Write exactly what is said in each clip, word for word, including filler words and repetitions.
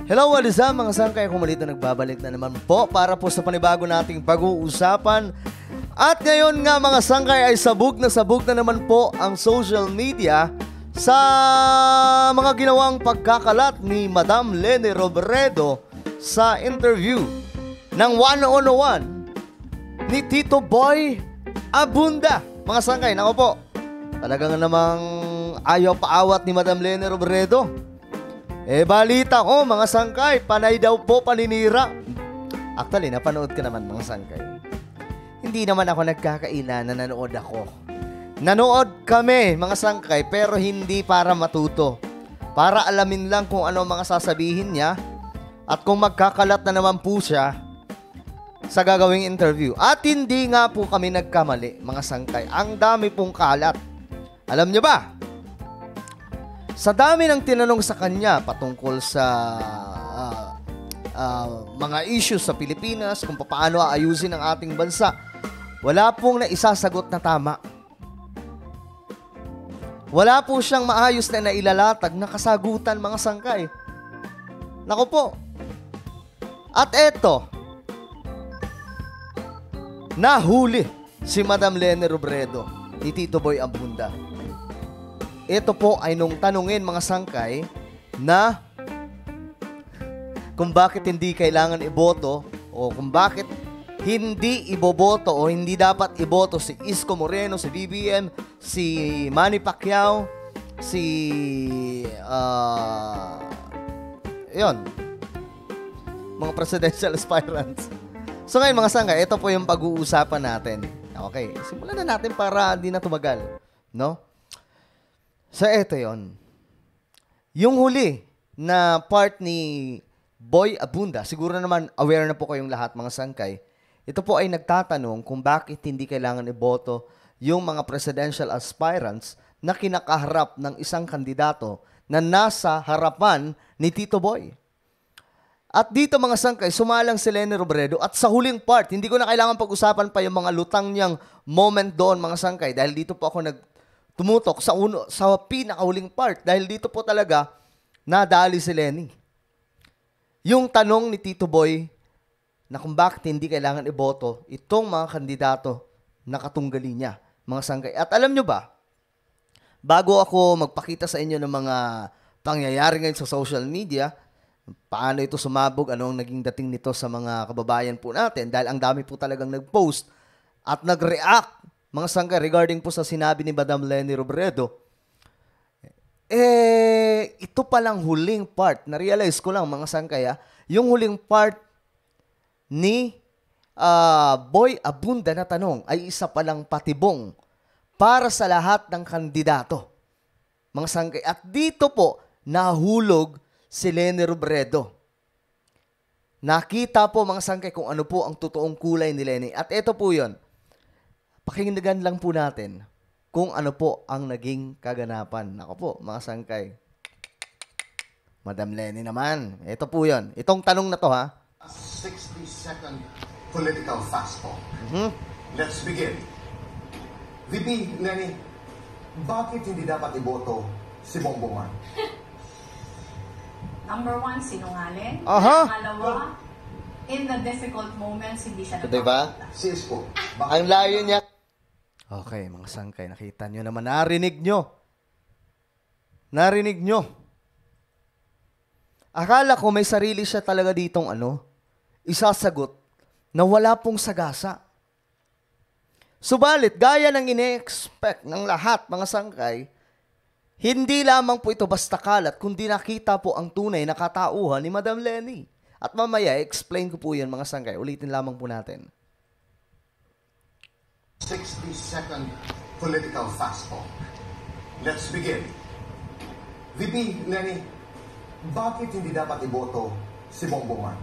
Hello, what is up mga sangkay? Kung malito nagbabalik na naman po para po sa panibago nating pag-uusapan. At ngayon nga mga sangkay ay sabog na sabog na naman po ang social media sa mga ginawang pagkakalat ni Madam Leni Robredo sa interview ng one oh one ni Tito Boy Abunda. Mga sangkay, nako po, talagang namang ayaw paawat ni Madam Leni Robredo. Eh, balita ko, mga sangkay, panay daw po paninira. Actually, napanood ka naman, mga sangkay. Hindi naman ako nagkakaila na nanood ako. Nanood kami, mga sangkay, pero hindi para matuto. Para alamin lang kung ano mga sasabihin niya at kung magkakalat na naman po siya sa gagawing interview. At hindi nga po kami nagkamali, mga sangkay. Ang dami pong kalat. Alam niyo ba? Sa dami ng tinanong sa kanya patungkol sa uh, uh, mga issues sa Pilipinas, kung paano aayusin ang ating bansa, wala pong naisasagot na tama. Wala po siyang maayos na nailalatag na kasagutan, mga sangkay. Naku po. At eto, nahuli si Madam Leni Robredo ni Tito Boy Abunda. Ito po ay nung tanungin, mga sangkay, na kung bakit hindi kailangan iboto o kung bakit hindi iboboto o hindi dapat iboto si Isko Moreno, si B B M, si Manny Pacquiao, si uh, yun, mga presidential aspirants. So ngayon, mga sangkay, ito po yung pag-uusapan natin. Okay, simulan na natin para hindi na tumagal, no? So, eto yun. Yung huli na part ni Boy Abunda, siguro naman aware na po kayong lahat, mga sangkay. Ito po ay nagtatanong kung bakit hindi kailangan iboto yung mga presidential aspirants na kinakaharap ng isang kandidato na nasa harapan ni Tito Boy. At dito, mga sangkay, sumalang si Leni Robredo at sa huling part, hindi ko na kailangan pag-usapan pa yung mga lutang niyang moment doon, mga sangkay, dahil dito po ako nag tumutok sa uno, sa pinakahuling part, dahil dito po talaga nadali si Leni. Yung tanong ni Tito Boy na kung bakit hindi kailangan iboto itong mga kandidato na katunggali niya, mga sangkay. At alam nyo ba, bago ako magpakita sa inyo ng mga pangyayari ngayon sa social media, paano ito sumabog, anong naging dating nito sa mga kababayan po natin, dahil ang dami po talagang nag-post at nag-react, mga sangkay, regarding po sa sinabi ni Madam Leni Robredo, eh, ito palang huling part, na-realize ko lang, mga sangkay, ah, yung huling part ni uh, Boy Abunda na tanong ay isa palang patibong para sa lahat ng kandidato, mga sangkay. At dito po, nahulog si Leni Robredo. Nakita po, mga sangkay, kung ano po ang totoong kulay ni Leni. At ito po yun. Pakinggan lang po natin kung ano po ang naging kaganapan. Ako po, mga sangkay. Madam Leni naman. Ito po yun. Itong tanong na to, ha? sixty second political fast talk. Mm-hmm. Let's begin. V P, Leni, bakit hindi dapat iboto si Bongbong Man? Number one, sinungaling. Aha. Pangalawa, in the difficult moments, hindi siya So, diba? Si Isko. Ang layo niya. Okay, mga sangkay, nakita nyo naman, narinig nyo. Narinig nyo. Akala ko may sarili siya talaga ditong ano, isasagot na wala pong sagasa. Subalit, gaya ng ine-expect ng lahat, mga sangkay, hindi lamang po ito basta kalat, kundi nakita po ang tunay na katauhan ni Madam Leni. At mamaya, explain ko po yan, mga sangkay. Ulitin lamang po natin. sixty second political fast talk. Let's begin. V P, Leni, bakit hindi dapat iboto si Bongbong Man?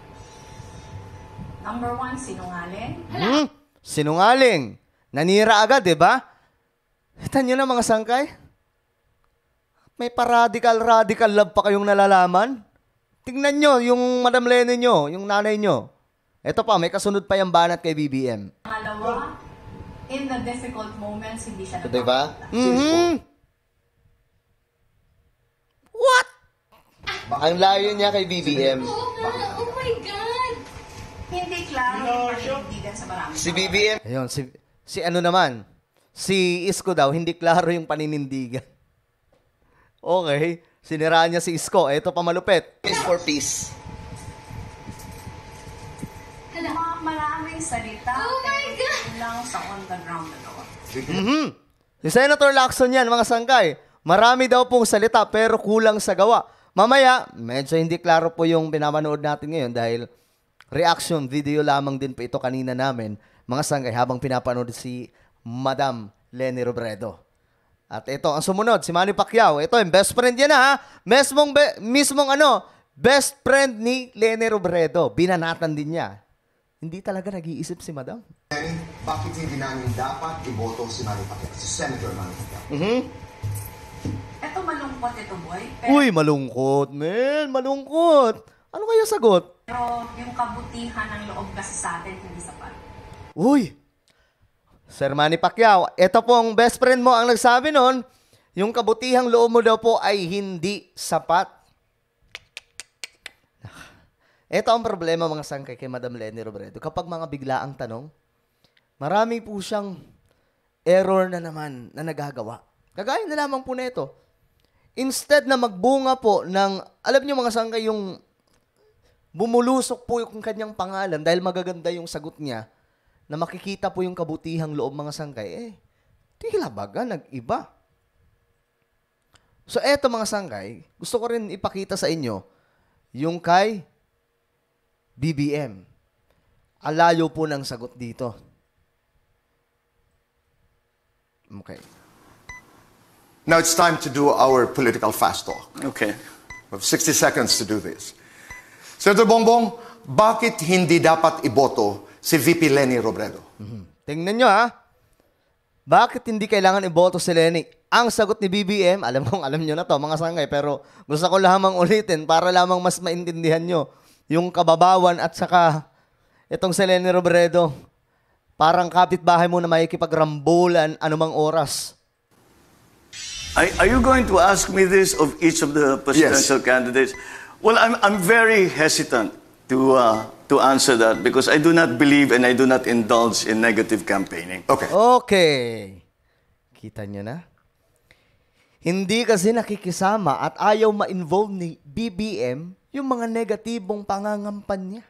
Number one, sinungaling. Hmm? Sinungaling. Nanira agad, di ba? Kita nyo na, mga sangkay? May pa-radical-radical love pa kayong nalalaman? Tingnan nyo, yung Madam Leni nyo, yung nanay nyo. Ito pa, may kasunod pa yung banat kay B B M. Pangalawa, in the difficult moments, hindi siya So, diba? nagpapakita. Mm-hmm. What? Ang layo niya kay B B M. Oo nga, oh my God! Hindi klaro yung panindigan sa marami. Si B B M. Ayun, si, si ano naman, si Isko daw, hindi klaro yung paninindigan. Okay, siniraan niya si Isko. Ito pa malupit. Peace for peace. Mga maraming salita. Oh my God! Lang sa on the ground na gawa. Mm-hmm. Si Senator Lacson yan, mga sangkay. Marami daw pong salita pero kulang sa gawa. Mamaya, medyo hindi klaro po yung pinapanood natin ngayon dahil reaction video lamang din po ito kanina namin, mga sangkay, habang pinapanood si Madam Leni Robredo. At ito, ang sumunod, si Manny Pacquiao. Ito, yung best friend yan ha. Mismong, be, mismong ano, best friend ni Leni Robredo. Binanatan din niya. Hindi talaga nag-iisip si Madam. Lenny, bakit hindi namin dapat iboto si Manny Pacquiao, si Senator Manny Pacquiao? Mm-hmm. Ito malungkot ito, boy. Pero, Uy, malungkot, men. Malungkot. Ano kaya sagot? pero yung kabutihan ng loob kasi sa atin, hindi sapat. Uy, Sir Manny Pacquiao, ito pong best friend mo ang nagsabi nun, yung kabutihang loob mo daw po ay hindi sapat. Ito ang problema, mga sangkay, kay Madam Leni Robredo. Kapag mga biglaang tanong, marami po siyang error na naman na nagagawa. Kagaya na lamang po na ito. Instead na magbunga po ng, alam niyo mga sangkay, yung bumulusok po yung kanyang pangalan dahil magaganda yung sagot niya, na makikita po yung kabutihang loob, mga sangkay, eh, tila baga, nag-iba. So, eto mga sangkay, gusto ko rin ipakita sa inyo yung kay B B M. Alayo po ng sagot dito. Okay. Now it's time to do our political fast talk. Okay. We have sixty seconds to do this. Senator Bongbong, bakit hindi dapat iboto si V P Leni Robredo? Mm-hmm. Tingnan nyo ha. Bakit hindi kailangan iboto si Leni? Ang sagot ni B B M, alam kong alam nyo na to mga sangay, pero gusto ko lamang ulitin para lamang mas maintindihan nyo yung kababawan at saka itong si Leni Robredo. Parang kapitbahay mo na makikipagrambulan anumang oras. Are, are you going to ask me this of each of the presidential Yes. candidates? Well, I'm, I'm very hesitant to, uh, to answer that because I do not believe and I do not indulge in negative campaigning. Okay. Okay. Kita nyo na? Hindi kasi nakikisama at ayaw ma-involve ni B B M yung mga negatibong pangangampanya.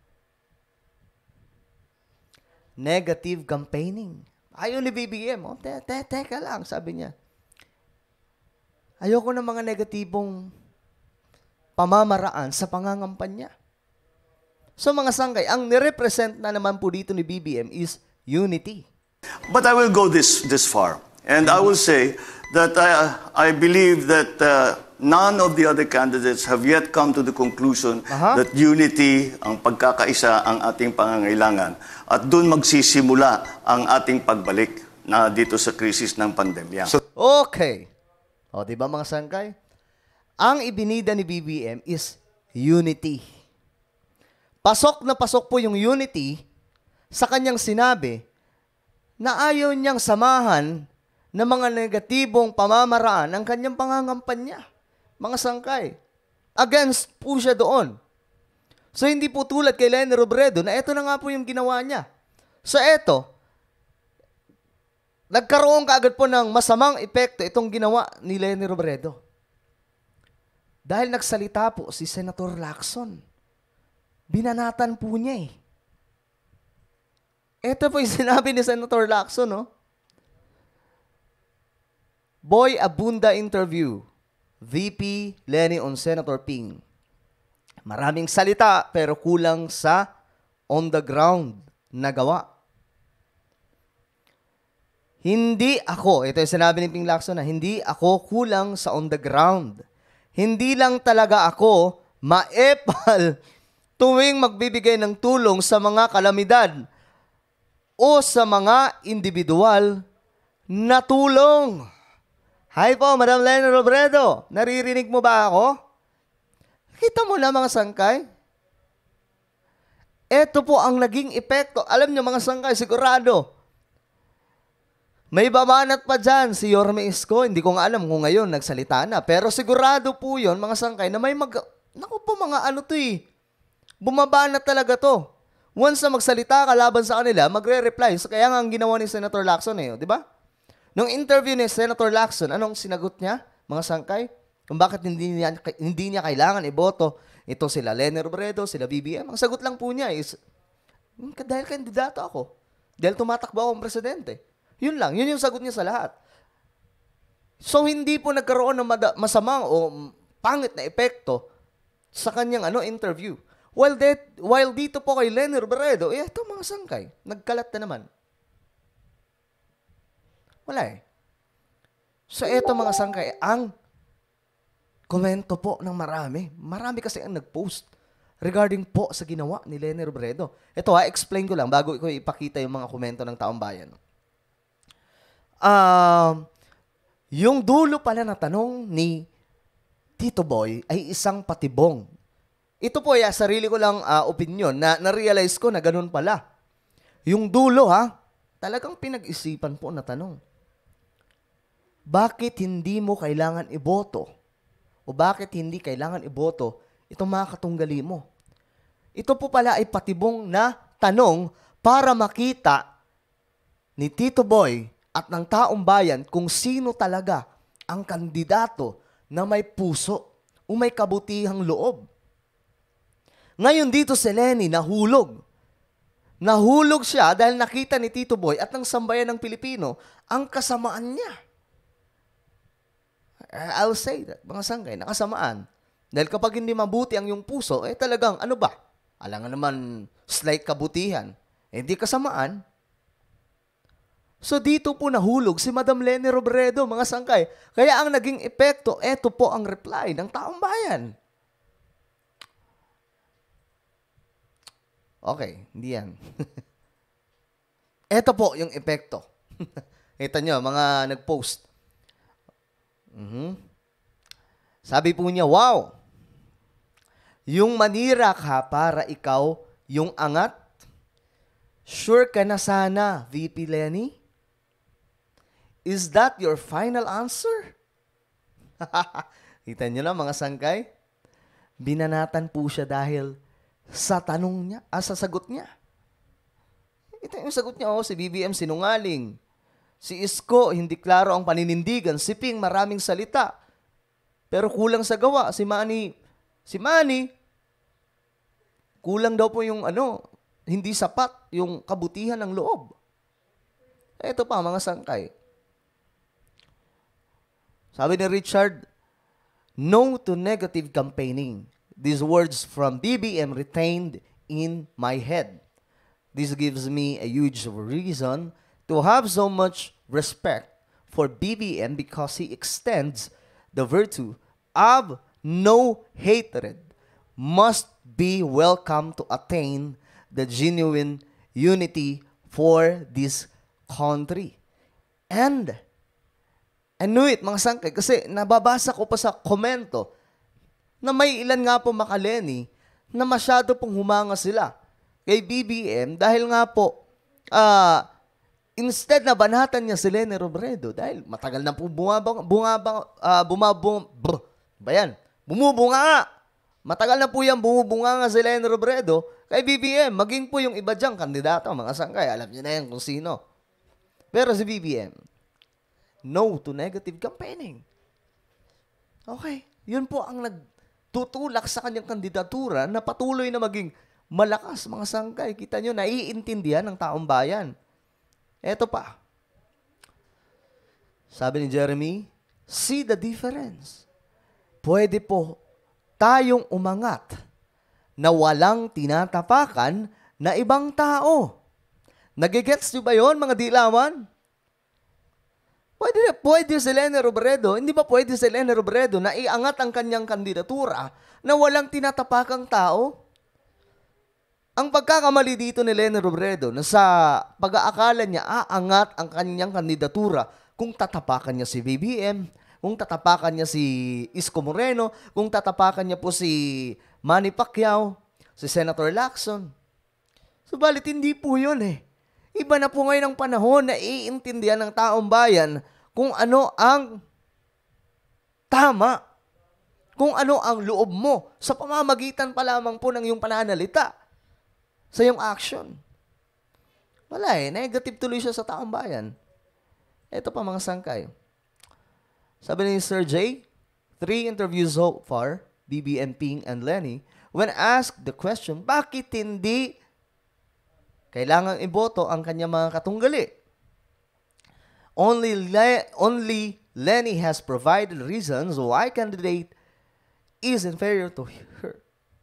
Negative campaigning. Ayaw ni B B M. Oh, te, te, teka lang, sabi niya. Ayoko ng mga negatibong pamamaraan sa pangangampanya. So mga sangkay, ang nirepresent na naman po dito ni B B M is unity. But I will go this, this far. And I will say that I, I believe that uh, none of the other candidates have yet come to the conclusion Aha. that unity, ang pagkakaisa, ang ating pangangailangan. At doon magsisimula ang ating pagbalik na dito sa krisis ng pandemya. So- Okay. O, di ba mga sangkay? Ang ibinida ni B B M is unity. Pasok na pasok po yung unity sa kanyang sinabi na ayaw niyang samahan ng mga negatibong pamamaraan ang kanyang pangangampanya. Mga sangkay. Against po siya doon. So, hindi po tulad kay Leni Robredo na ito na nga po yung ginawa niya. So, eto, nagkaroon kaagad po ng masamang epekto itong ginawa ni Leni Robredo. Dahil nagsalita po si Senator Lacson. Binanatan po niya eh. Ito po yung sinabi ni Senator Lacson, no? Boy Abunda interview. V P Leni on Senator Ping. Maraming salita pero kulang sa on the ground na gawa. Hindi ako, ito yung sinabi ni Ping Lacson na, hindi ako kulang sa on the ground. Hindi lang talaga ako maepal tuwing magbibigay ng tulong sa mga kalamidad o sa mga individual na tulong. Hi po, Madam Leni Robredo. Naririnig mo ba ako? Kita mo na mga sangkay? Ito po ang naging epekto. Alam niyo mga sangkay, sigurado. May babanat pa dyan si Yorme Isko. Hindi ko nga alam kung ngayon nagsalita na. Pero sigurado po yun, mga sangkay, na may mag naku po mga ano to eh. Bumaba na talaga to. Once na magsalita ka laban sa kanila, magre-reply. So, kaya nga ang ginawa ni Senator Lacson eh, di ba? Nung interview ni Senator Lacson, anong sinagot niya, mga sangkay? Kung bakit hindi niya, hindi niya kailangan iboto ito sila Leni Robredo, sila B B M. Ang sagot lang po niya is, hmm, dahil kandidato ako. Dahil tumatakbo akong presidente. Yun lang. Yun yung sagot niya sa lahat. So, hindi po nagkaroon ng mada- masamang o pangit na epekto sa kanyang ano interview. While, that, while dito po kay Leni Robredo, eh, ito mga sangkay. Nagkalat na naman. Wala eh. So, ito mga sangkay, ang komento po ng marami. Marami kasi ang nag-post regarding po sa ginawa ni Leni Robredo. Ito ha, explain ko lang bago ko ipakita yung mga komento ng taong bayan. Um, yung dulo pala na tanong ni Tito Boy ay isang patibong. Ito po ya, sarili ko lang uh, opinion na na-realize ko na ganun pala. Yung dulo ha, talagang pinag-isipan po na tanong. Bakit hindi mo kailangan iboto? O bakit hindi kailangan iboto itong mga katunggali mo? Ito po pala ay patibong na tanong para makita ni Tito Boy at ng taong bayan kung sino talaga ang kandidato na may puso o may kabutihang loob. Ngayon dito si Leni nahulog. Nahulog siya dahil nakita ni Tito Boy at ng sambayan ng Pilipino ang kasamaan niya. I'll say that, mga sangkay, nakasamaan. Dahil kapag hindi mabuti ang iyong puso, eh talagang ano ba? Alangan naman slight kabutihan. Eh di kasamaan. So dito po nahulog si Madam Leni Robredo, mga sangkay. Kaya ang naging epekto, eto po ang reply ng taong bayan. Okay, hindi yan. Ito po yung epekto. Ito nyo, mga nag-post. Mm-hmm. Sabi po niya, wow, yung manira ka para ikaw yung angat? Sure ka na sana, V P Leni? Is that your final answer? Kita nyo na mga sangkay? Binanatan po siya dahil sa tanong niya, ah, sa sagot niya. Ito yung sagot niya, oh, si B B M sinungaling. Si Isko, hindi klaro ang paninindigan. Si Ping, maraming salita. Pero kulang sa gawa. Si Manny, si Manny, kulang daw po yung ano, hindi sapat yung kabutihan ng loob. Ito pa, mga sangkay. Sabi ni Richard, no to negative campaigning. These words from B B M retained in my head. This gives me a huge reason to have so much respect for B B M because he extends the virtue of no hatred must be welcome to attain the genuine unity for this country. And, I knew it, mga sangkay, kasi nababasa ko pa sa komento na may ilan nga po makaleni na masyado pong humanga sila kay B B M dahil nga po, ah, uh, instead na banatan niya si Leni Robredo dahil matagal na po bumabang, bumabang, uh, bumabong, brr, ba yan? Bumubunga nga. Matagal na po yan bumubunga nga si Leni Robredo kay B B M. Maging po yung iba diyang kandidato, mga sangkay. Alam niyo na yan kung sino. Pero si B B M, no to negative campaigning. Okay. Yun po ang nagtutulak sa kanyang kandidatura na patuloy na maging malakas, mga sangkay. Kita nyo, naiintindihan ng taong bayan. Eto pa. Sabi ni Jeremy, see the difference. Pwede po tayong umangat na walang tinatapakan na ibang tao. Nagigets nyo ba yun, mga dilawan? Pwede, pwede si Leni Robredo, hindi ba pwede si Leni Robredo na iangat ang kanyang kandidatura na walang tinatapakang tao? Ang pagkakamali dito ni Leni Robredo na sa pag-aakala niya aangat ang kanyang kandidatura kung tatapakan niya si B B M, kung tatapakan niya si Isko Moreno, kung tatapakan niya po si Manny Pacquiao, si Senator Lacson. Subalit hindi po yun eh. Iba na po ngayon ang panahon na iintindihan ng taong bayan kung ano ang tama. kung ano ang loob mo sa pamamagitan pa lamang po ng iyong pananalita, sa iyong action. Wala eh, negative tuloy siya sa taong bayan. Ito pa mga sangkay. Sabi ni Sir J, three interviews so far, B B M, Ping, and Lenny, when asked the question, bakit hindi kailangang iboto ang kanyang mga katunggali? Only, Le- only Lenny has provided reasons why candidate is inferior to her.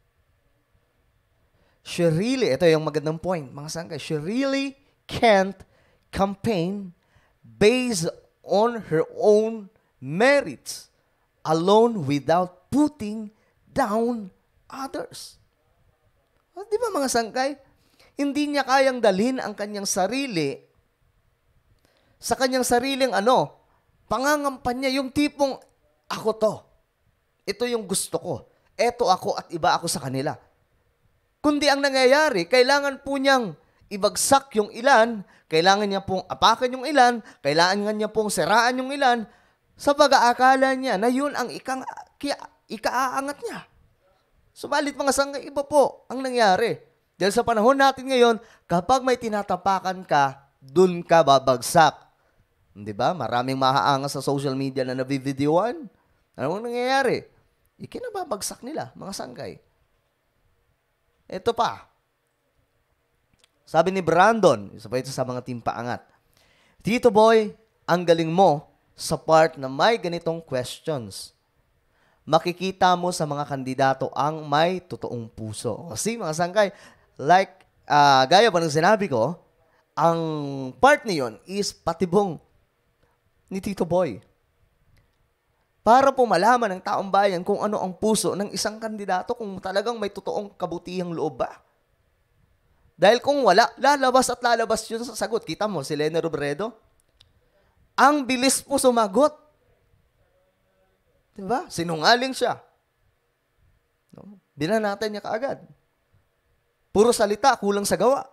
She really, ito yung magandang point, mga sangkay, she really can't campaign based on her own merits alone without putting down others. O, di ba mga sangkay? Hindi niya kayang dalhin ang kanyang sarili sa kanyang sariling ano, pangangampanya, yung tipong, ako to. Ito yung gusto ko. Ito ako at iba ako sa kanila. Kundi ang nangyayari, kailangan po niyang ibagsak yung ilan, kailangan niya pong apakan yung ilan, kailangan niya pong siraan yung ilan, sa pag-aakala niya na yun ang ikang, kia, ikaaangat niya. Subalit mga sangkay, iba po ang nangyari. Dahil sa panahon natin ngayon, kapag may tinatapakan ka, dun ka babagsak. Di ba? Maraming mahaangas sa social media na nabivideoan. Ano ang nangyayari? Ikinababagsak nila, mga sangkay. Ito pa. Sabi ni Brandon, isa pa ito sa mga team paangat, Tito Boy, ang galing mo sa part na may ganitong questions. Makikita mo sa mga kandidato ang may totoong puso. Kasi mga sangkay, like, uh, gaya pa ng sinabi ko, ang part niyon is patibong ni Tito Boy. Para po malaman ng taong bayan kung ano ang puso ng isang kandidato, kung talagang may totoong kabutihang loob ba. Dahil kung wala, lalabas at lalabas yun sa sagot. Kita mo, si Leni Robredo, ang bilis po sumagot. Diba? Sinungaling siya. No? Binanatan niya kaagad. Puro salita, kulang sa gawa.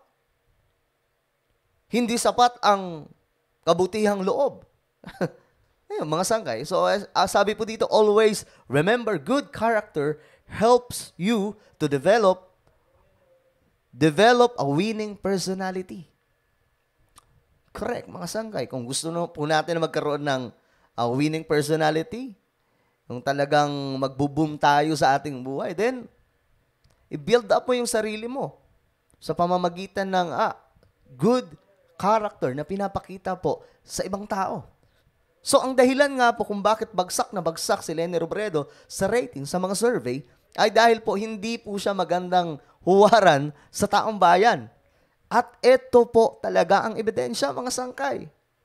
Hindi sapat ang kabutihang loob. Ayun, mga sangkay. So, uh, sabi po dito, always remember, good character helps you to develop develop a winning personality. Correct, mga sangkay. Kung gusto na po natin na magkaroon ng uh, winning personality, kung talagang magbo-boom tayo sa ating buhay, then, i-build up mo yung sarili mo sa pamamagitan ng ah, good character na pinapakita po sa ibang tao. So, ang dahilan nga po kung bakit bagsak na bagsak si Leni Robredo sa rating sa mga survey ay dahil po hindi po siya magandang huwaran sa taong bayan. At ito po talaga ang ebidensya, mga sangkay.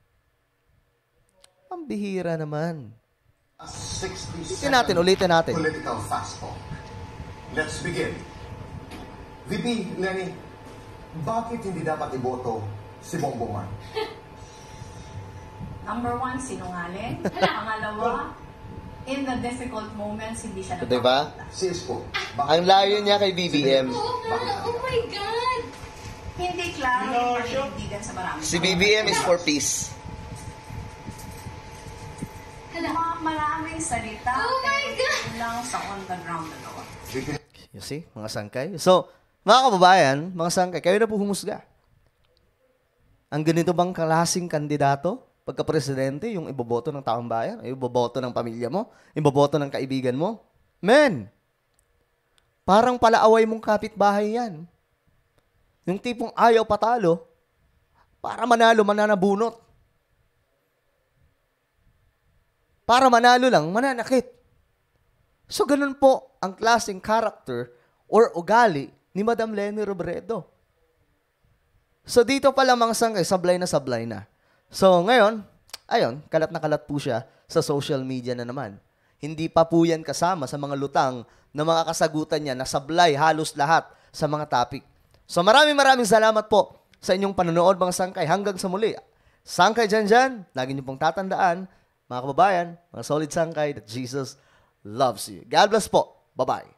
Ang bihira naman. Ulitin natin, ulitin natin. Political fast talk. Let's begin. V P Lenny, bakit hindi dapat iboto si Bongbong Marcos? Number one, sinungaling. Pangalawa, in the difficult moments, hindi siya So, diba? Sis po. Ang layo niya kay B B M. Oo nga. Oh my God. Hindi klaro yung paninindigan sa marami. Si B B M is for peace. Mga maraming salita. Oh my God. Yun lang sa on the ground na gawa. You see, mga sangkay. So, mga kababayan, mga sangkay, kayo na po humusga. Ang ganito bang klaseng kandidato? Pagka-presidente, yung iboboto ng taong bayan, yung iboboto ng pamilya mo, yung iboboto ng kaibigan mo. Men, parang palaaway mong kapitbahay yan. Yung tipong ayaw patalo, para manalo, mananabunot. Para manalo lang, mananakit. So, ganun po ang klaseng character or ugali ni Madam Leni Robredo. So, dito pala mga sangkay, sablay na sablay na. So, ngayon, ayun, kalat na kalat po siya sa social media na naman. Hindi pa po yan kasama sa mga lutang na mga kasagutan niya na sablay halos lahat sa mga topic. So, maraming maraming salamat po sa inyong panonood, mga sangkay. Hanggang sa muli. Sangkay dyan dyan, lagi niyo pong tatandaan, mga kababayan, mga solid sangkay, that Jesus loves you. God bless po. Bye-bye.